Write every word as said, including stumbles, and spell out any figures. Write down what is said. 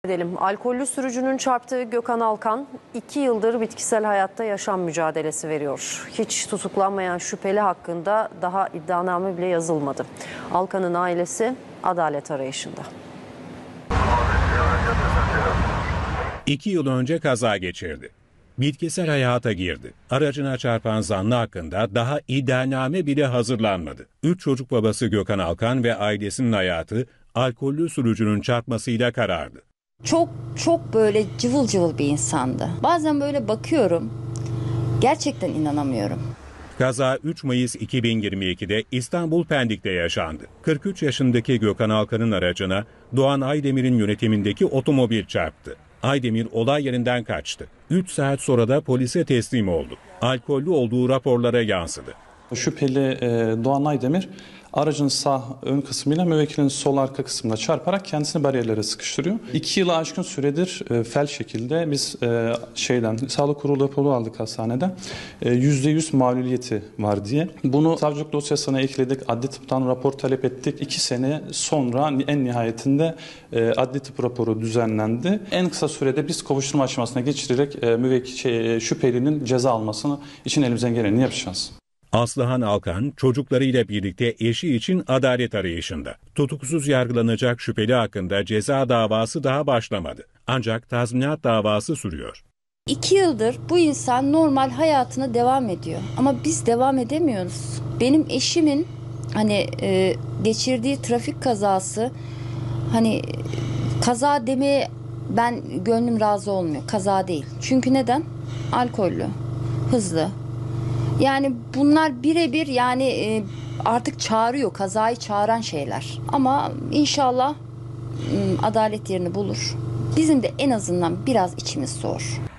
Edelim. Alkollü sürücünün çarptığı Gökhan Alkan iki yıldır bitkisel hayatta yaşam mücadelesi veriyor. Hiç tutuklanmayan şüpheli hakkında daha iddianame bile yazılmadı. Alkan'ın ailesi adalet arayışında. İki yıl önce kaza geçirdi. Bitkisel hayata girdi. Aracına çarpan zanlı hakkında daha iddianame bile hazırlanmadı. Üç çocuk babası Gökhan Alkan ve ailesinin hayatı alkollü sürücünün çarpmasıyla karardı. Çok çok böyle cıvıl cıvıl bir insandı. Bazen böyle bakıyorum, gerçekten inanamıyorum. Kaza üç Mayıs iki bin yirmi ikide İstanbul Pendik'te yaşandı. kırk üç yaşındaki Gökhan Alkan'ın aracına Doğan Aydemir'in yönetimindeki otomobil çarptı. Aydemir olay yerinden kaçtı. üç saat sonra da polise teslim oldu. Alkollü olduğu raporlara yansıdı. Şüpheli Doğan Aydemir aracın sağ ön kısmıyla müvekkilin sol arka kısmına çarparak kendisini bariyerlere sıkıştırıyor. İki yılı aşkın süredir fel şekilde biz şeyden sağlık kurulu raporu aldık hastanede. yüzde yüz mağluliyeti var diye. Bunu savcılık dosyasına ekledik. Adli tıptan rapor talep ettik. İki sene sonra en nihayetinde adli tıp raporu düzenlendi. En kısa sürede biz kovuşturma aşamasına geçirerek müvekkil şüphelinin ceza almasını için elimizden geleni yapacağız. Aslıhan Alkan çocuklarıyla birlikte eşi için adalet arayışında. Tutuksuz yargılanacak şüpheli hakkında ceza davası daha başlamadı. Ancak tazminat davası sürüyor. İki yıldır bu insan normal hayatına devam ediyor. Ama biz devam edemiyoruz. Benim eşimin hani e, geçirdiği trafik kazası, hani kaza demeye ben gönlüm razı olmuyor. Kaza değil. Çünkü neden? Alkollü, hızlı. Yani bunlar birebir yani artık çağırıyor, kazayı çağıran şeyler. Ama inşallah adalet yerini bulur. Bizim de en azından biraz içimiz soğur.